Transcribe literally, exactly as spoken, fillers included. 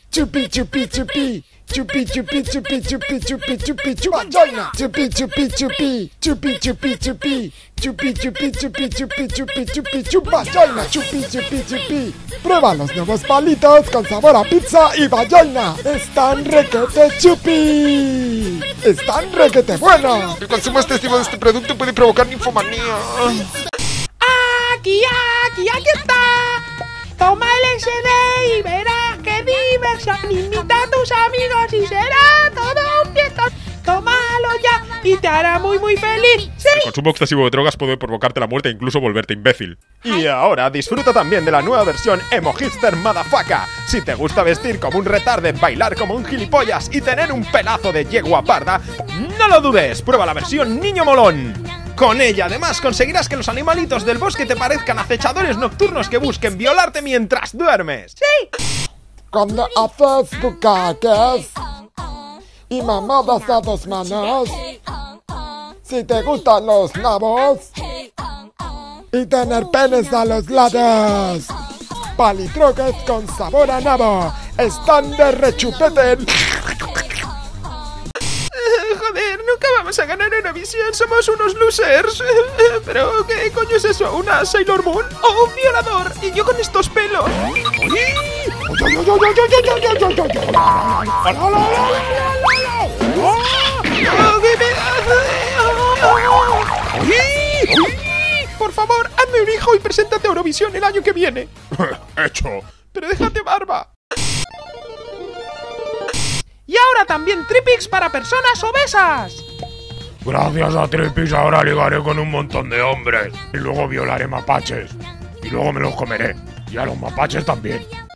Chupi, chupi, chupi. Chupi, chupi, chupi, chupi, chupi, chupi, chupachoina. Chupi, chupi, chupi. Chupi, chupi, chupi. Chupi, chupi, chupi, chupi, chupi, chupi, chupachoina. Chupi, chupi, chupi. Prueba los nuevos palitos con sabor a pizza y vallaina. Están requete chupi. Están requete buenos. El consumo excesivo de este producto puede provocar ninfomanía. Aquí, aquí, aquí está. Toma el ese de y verás qué diversión. Invita a tus amigos y será todo un fiestón. Tómalo ya y te hará muy muy feliz. ¡Sí! El consumo excesivo de drogas puede provocarte la muerte e incluso volverte imbécil. Y ahora disfruta también de la nueva versión Emo Hipster Motherfucker. Si te gusta vestir como un retarde, bailar como un gilipollas y tener un pelazo de yegua parda, no lo dudes, prueba la versión Niño Molón. Con ella, además, conseguirás que los animalitos del bosque te parezcan acechadores nocturnos que busquen violarte mientras duermes. ¡Sí! Cuando haces bucaques y mamadas a dos manos, si te gustan los nabos y tener penes a los lados, palitroques con sabor a nabo están de rechupete. Joder, nunca vamos a ganar Eurovisión, somos unos losers. Pero, ¿qué coño es eso? ¿Una Sailor Moon? ¡Oh, un violador! Y yo con estos pelos. Por favor, hazme un hijo y preséntate a Eurovisión el año que viene. Hecho. Pero déjate barba. Y ahora también Tripix para personas obesas. Gracias a Tripix ahora ligaré con un montón de hombres. Y luego violaré mapaches. Y luego me los comeré. Y a los mapaches también.